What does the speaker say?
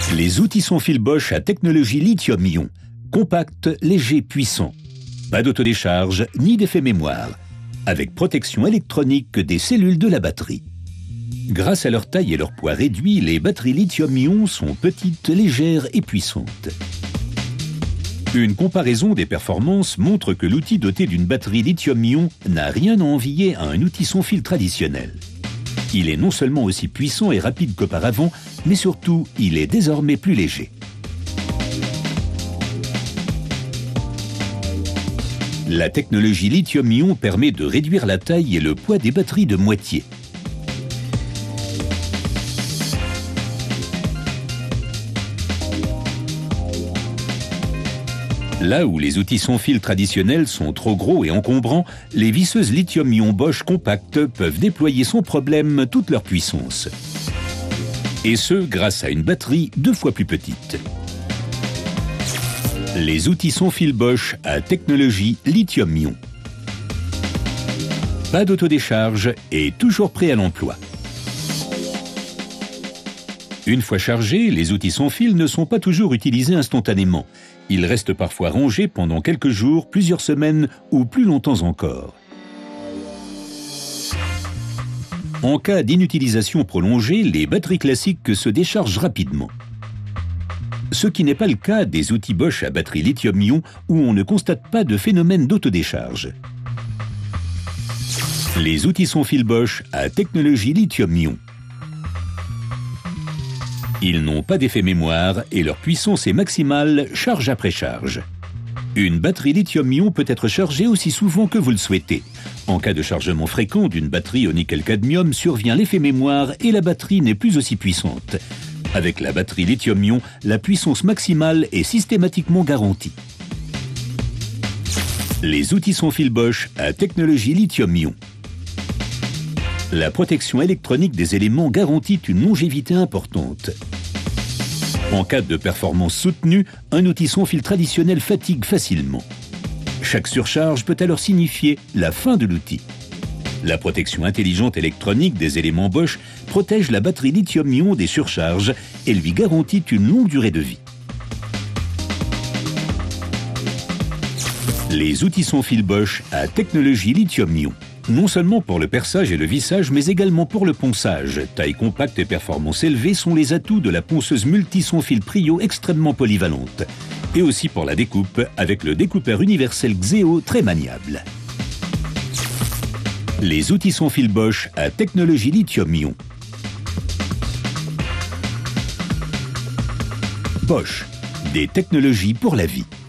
Les outils sans fil Bosch à technologie lithium-ion. Compact, léger, puissant. Pas d'autodécharge ni d'effet mémoire. Avec protection électronique des cellules de la batterie. Grâce à leur taille et leur poids réduit, les batteries lithium-ion sont petites, légères et puissantes. Une comparaison des performances montre que l'outil doté d'une batterie lithium-ion n'a rien à envier à un outil sans fil traditionnel. Il est non seulement aussi puissant et rapide qu'auparavant, mais surtout, il est désormais plus léger. La technologie lithium-ion permet de réduire la taille et le poids des batteries de moitié. Là où les outils sans fil traditionnels sont trop gros et encombrants, les visseuses lithium-ion Bosch compactes peuvent déployer sans problème toute leur puissance. Et ce, grâce à une batterie 2 fois plus petite. Les outils sans fil Bosch à technologie lithium-ion. Pas d'autodécharge et toujours prêt à l'emploi. Une fois chargés, les outils sans fil ne sont pas toujours utilisés instantanément. Ils restent parfois rangés pendant quelques jours, plusieurs semaines ou plus longtemps encore. En cas d'inutilisation prolongée, les batteries classiques se déchargent rapidement. Ce qui n'est pas le cas des outils Bosch à batterie lithium-ion où on ne constate pas de phénomène d'autodécharge. Les outils sans fil Bosch à technologie lithium-ion. Ils n'ont pas d'effet mémoire et leur puissance est maximale charge après charge. Une batterie lithium-ion peut être chargée aussi souvent que vous le souhaitez. En cas de chargement fréquent d'une batterie au nickel-cadmium, survient l'effet mémoire et la batterie n'est plus aussi puissante. Avec la batterie lithium-ion, la puissance maximale est systématiquement garantie. Les outils sans fil Bosch à technologie lithium-ion. La protection électronique des éléments garantit une longévité importante. En cas de performance soutenue, un outil sans fil traditionnel fatigue facilement. Chaque surcharge peut alors signifier la fin de l'outil. La protection intelligente électronique des éléments Bosch protège la batterie lithium-ion des surcharges et lui garantit une longue durée de vie. Les outils sans fil Bosch à technologie lithium-ion. Non seulement pour le perçage et le vissage, mais également pour le ponçage. Taille compacte et performance élevée sont les atouts de la ponceuse multi sans fil Prio extrêmement polyvalente. Et aussi pour la découpe, avec le découpeur universel Xeo très maniable. Les outils sans fil Bosch à technologie lithium-ion. Bosch, des technologies pour la vie.